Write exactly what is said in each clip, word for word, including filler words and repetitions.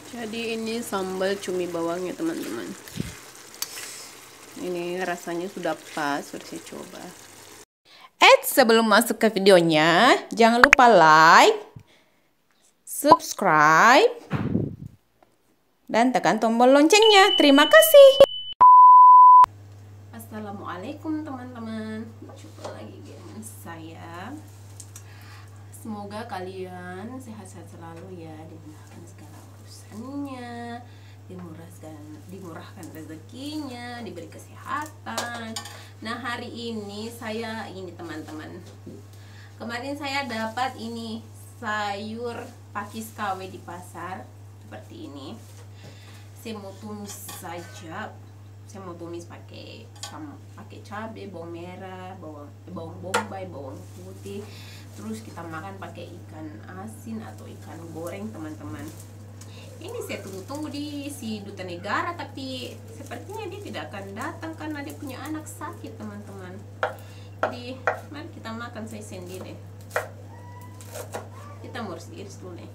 Jadi ini sambal cumi bawangnya teman-teman. Ini rasanya sudah pas, sudah saya coba. Eh, sebelum masuk ke videonya, jangan lupa like, subscribe, dan tekan tombol loncengnya. Terima kasih. Assalamualaikum teman-teman. Jumpa lagi dengan saya. Semoga kalian sehat-sehat selalu ya, dimudahkan segala urusannya, dimurahkan dimurahkan rezekinya, diberi kesehatan. Nah, hari ini saya ini teman-teman. Kemarin saya dapat ini sayur pakis K W di pasar seperti ini. Saya mau tumis saja. Saya mau tumis pakai pakai cabai, bawang merah, bawang bawang bombay, bawang putih. Terus kita makan pakai ikan asin atau ikan goreng teman-teman. Ini saya tunggu-tunggu di si duta negara, tapi sepertinya dia tidak akan datang karena dia punya anak sakit teman-teman. Jadi mari kita makan saya sendiri. Kita mau iris dulu nih.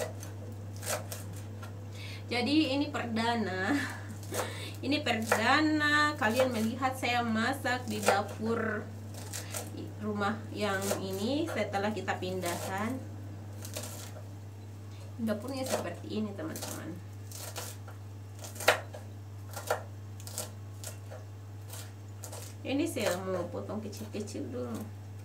Jadi ini perdana. Ini perdana kalian melihat saya masak di dapur rumah yang ini setelah kita pindahkan. Dapurnya seperti ini teman-teman. Ini saya mau potong kecil-kecil dulu.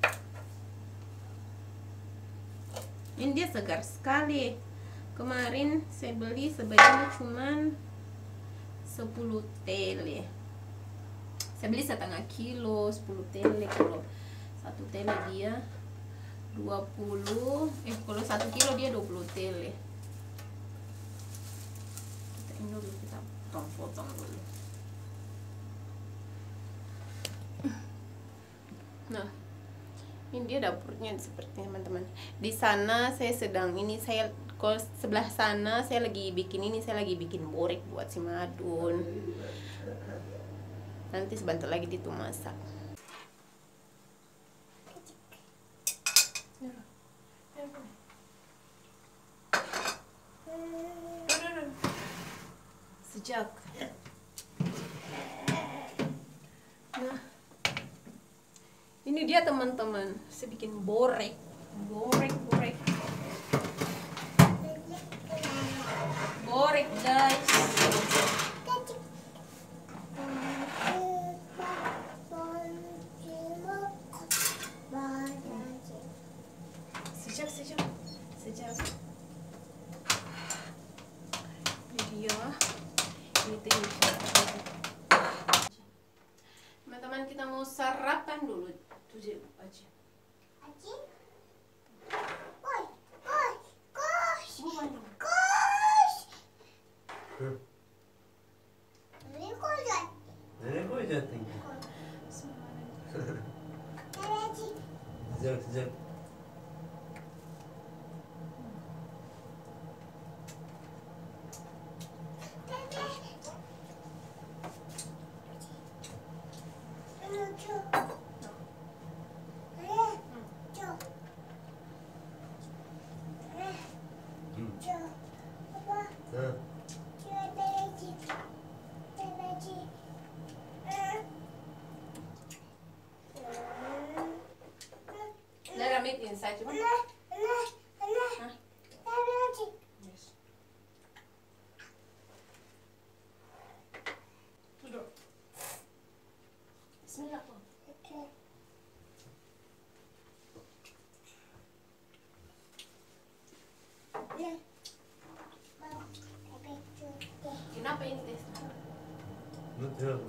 Ini dia segar sekali. Kemarin saya beli sebanyak cuman sepuluh tele. Saya beli setengah kilo, sepuluh tele. Kalau satu tele dia dua puluh, eh kalau satu kilo dia dua puluh tele. Kita ini dulu, kita potong-potong dulu. Nah, ini dia dapurnya seperti teman-teman. Di sana saya sedang ini saya kalau sebelah sana saya lagi bikin ini, saya lagi bikin borek buat si Madun. Nanti sebentar lagi itu masak. Sejak. Nah, ini dia teman-teman. Saya bikin borek, borek, borek. Borek guys. Sejak sejak sejak. Ini dia. Ini tuh. Teman-teman, kita mau sarapan dulu. Tujuh aja. Aji. Oi, oi, kos. Kos. Nenek kau jat. Nenek kau jat tinggi. Sejak sejak. Let me inside you. Yes. Duduk. Bismillah. Okay. Kenapa ini tes? Betul.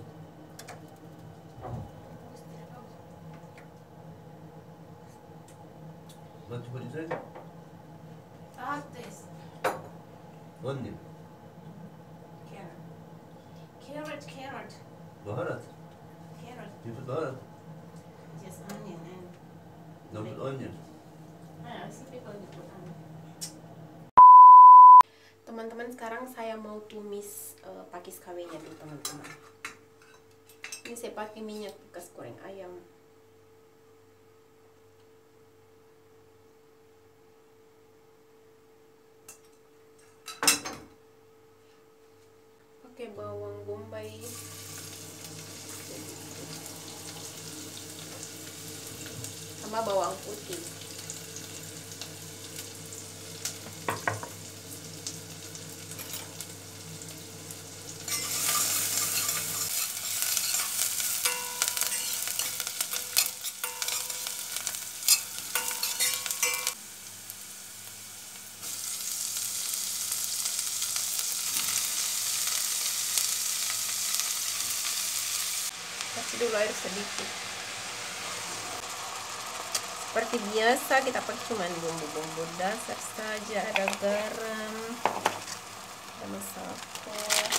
ما تبغى ازاي؟ tes. بني. carrot. carrot carrot. بهارات. carrot. كيف البهارات؟ just onion and. No onion. Ah, I see people put onion. Teman-teman, sekarang saya mau tumis uh, pakis K W-nya tuh teman-teman. Ini saya pakai minyak bekas goreng ayam. pakai bawang bombay sama bawang putih. Kasih dulu air sedikit. Seperti biasa kita pakai cuman bumbu-bumbu dasar saja, ada garam, ada masako.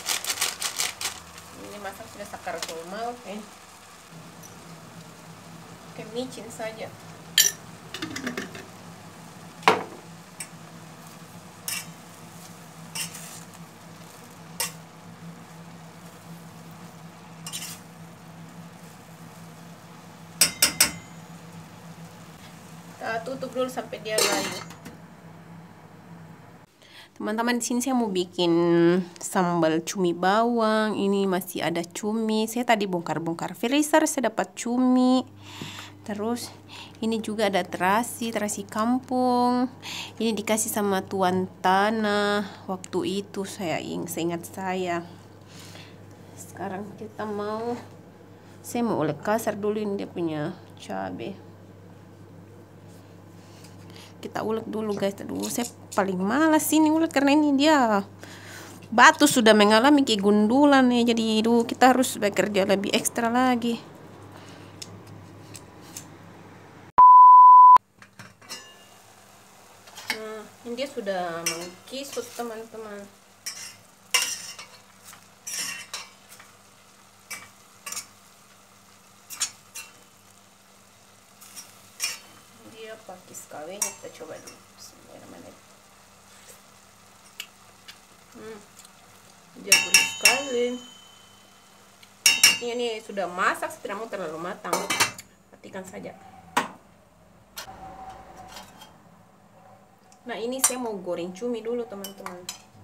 Ini masak sudah sakar mau, oke. Oke, micin saja. Kita tutup dulu sampai dia layu. Teman-teman, di sini saya mau bikin sambal cumi bawang. Ini masih ada cumi. Saya tadi bongkar-bongkar freezer, saya dapat cumi. Terus ini juga ada terasi, terasi kampung. Ini dikasih sama tuan tanah waktu itu, saya ingat saya. Sekarang kita mau, saya mau ulek kasar dulu ini dia punya cabai. Kita ulek dulu guys. Aduh, saya paling malas ini ulek karena ini dia batu sudah mengalami kegundulan nih. Jadi aduh, kita harus bekerja lebih ekstra lagi. Nah, ini dia sudah mengkisut teman-teman. Pakai sekalinya, kita coba dulu. Bismillahirrahmanirrahim. Hmm, dia gurih sekali. Ini sudah masak, tidak mau terlalu matang. Matikan saja. Nah, ini saya mau goreng cumi dulu teman-teman.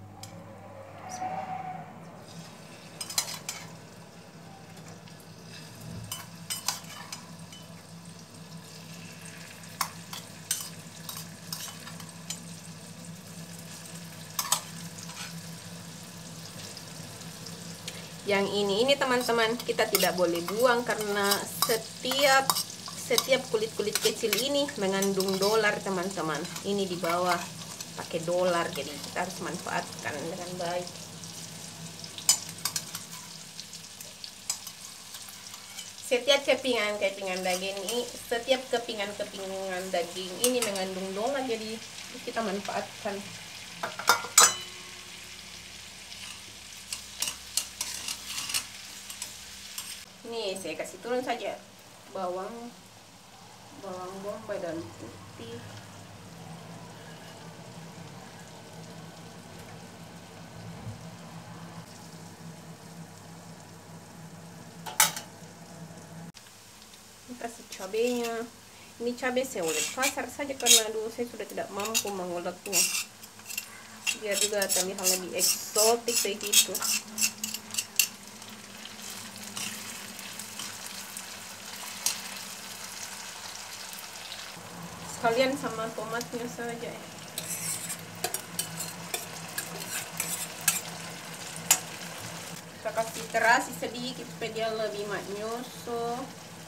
Yang ini ini teman-teman kita tidak boleh buang karena setiap setiap kulit-kulit kecil ini mengandung dolar teman-teman. Ini di bawah pakai dolar, jadi kita harus manfaatkan dengan baik. Setiap kepingan-kepingan daging ini, setiap kepingan-kepingan daging ini mengandung dolar, jadi kita manfaatkan. Ini saya kasih turun saja bawang bawang bombay dan putih. Ini kasih cabenya. Ini cabai saya ulek kasar saja karena dulu saya sudah tidak mampu menguleknya. Biar juga terlihat lebih eksotik begitu. Sekalian sama tomatnya saja ya. Kita kasih terasi sedikit supaya dia lebih manyoso.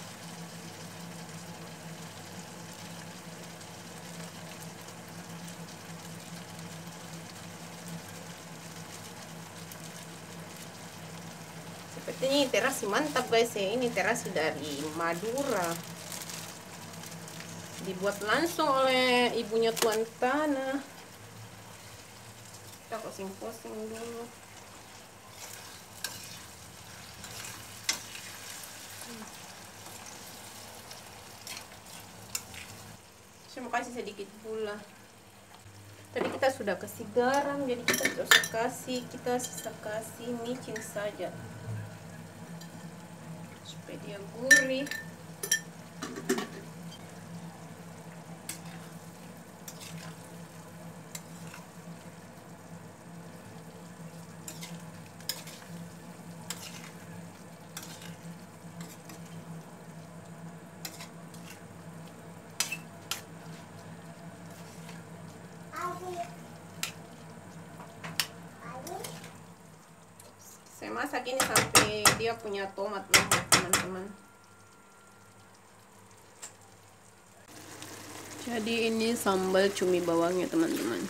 Sepertinya terasi mantap guys ya. Ini terasi dari Madura, dibuat langsung oleh ibunya tuan tanah. Kita posing-posing dulu. Saya mau kasih sedikit pula. Tadi kita sudah kasih garam, jadi kita tidak usah kasih, kita sisa kasih micin saja supaya dia gurih. Saya masak ini sampai dia punya tomat ya teman-teman. Jadi ini sambal cumi bawangnya teman-teman.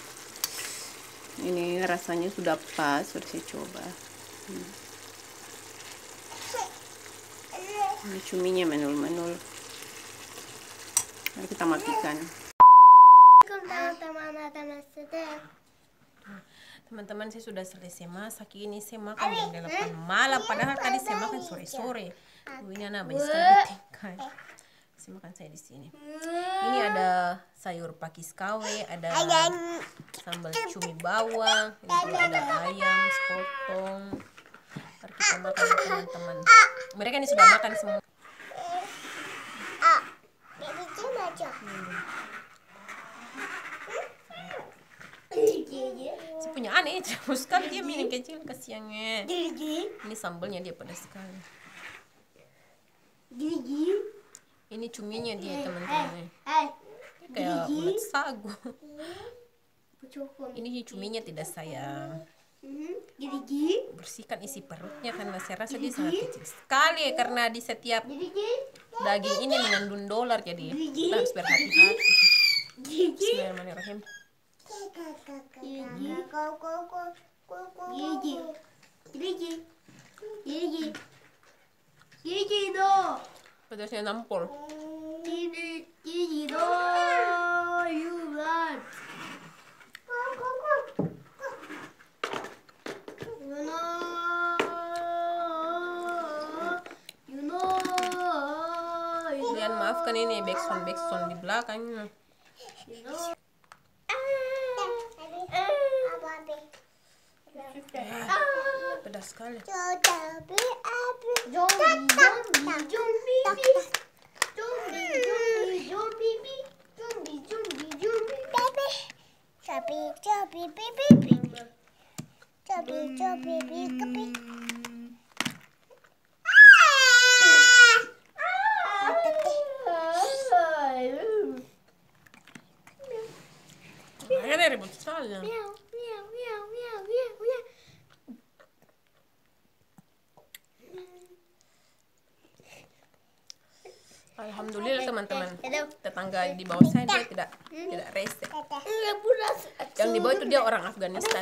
Ini rasanya sudah pas, sudah saya coba. Hmm. Ini cuminya menul-menul. Mari kita matikan. Teman-teman, saya sudah selesai masak. Ini saya makan jam delapan malam. Padahal tadi saya makan sore-sore. Ini anak banyak sekali tingkai. Saya makan saya di sini. Ini ada sayur pakis kawe, ada sambal cumi bawang, itu ada ayam sepotong. Mari kita makan teman-teman. Mereka ini sudah makan semua. Si punya aneh jauh sekali dia minum kecil kasihannya. Ini sambalnya dia pedas sekali. Ini cuminya dia teman-teman. Kayak ulat sagu. Ini cuminya tidak saya bersihkan isi perutnya karena saya rasa dia sangat kecil sekali karena di setiap daging ini mengandung dolar, jadi kita harus berhati-hati. Bismillahirrahmanirrahim. Pedasnya nampol. Kalian maafkan ini backsound backsound di belakangnya. Pedas sekali. Ini ribut sekali. Alhamdulillah teman-teman, tetangga di bawah saya dia tidak tidak rese. Yang di bawah itu dia orang Afghanistan.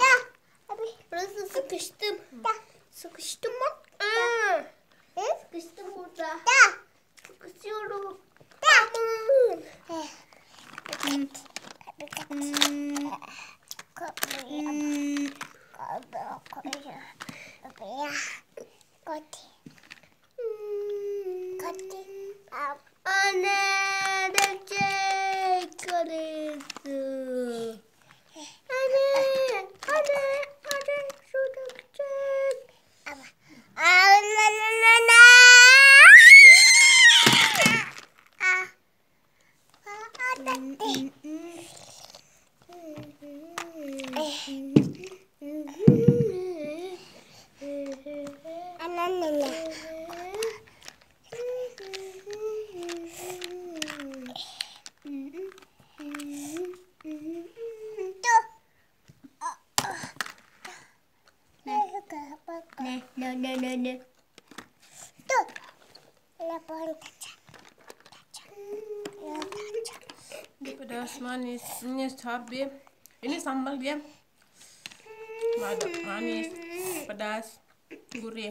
Pedas manis, ini cabai. Ini sambal dia. Ada manis, pedas, gurih.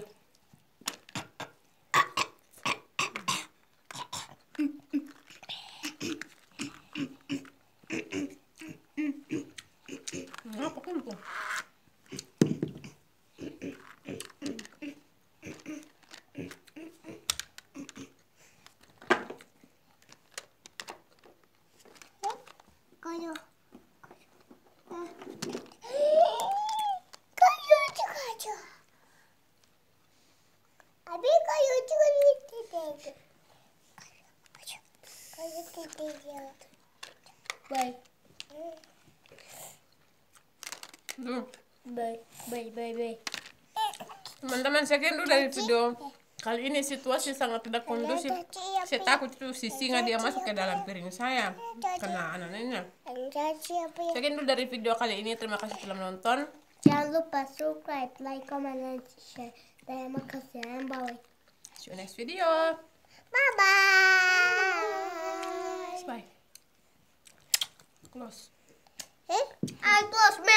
Apa kan tuh? Kayu. Bye. Bye. Bye. Bye. Bye. Teman-teman, sekian dulu dari video kali ini. Situasi sangat tidak kondusif. Saya takut itu si singa dia masuk ke dalam piring saya karena anak-anaknya. Sekian dulu dari video kali ini. Terima kasih telah menonton. Jangan lupa subscribe, like, comment, dan share. Terima kasih and bye. See you next video. Bye bye. Bye. Close. Eh? I close.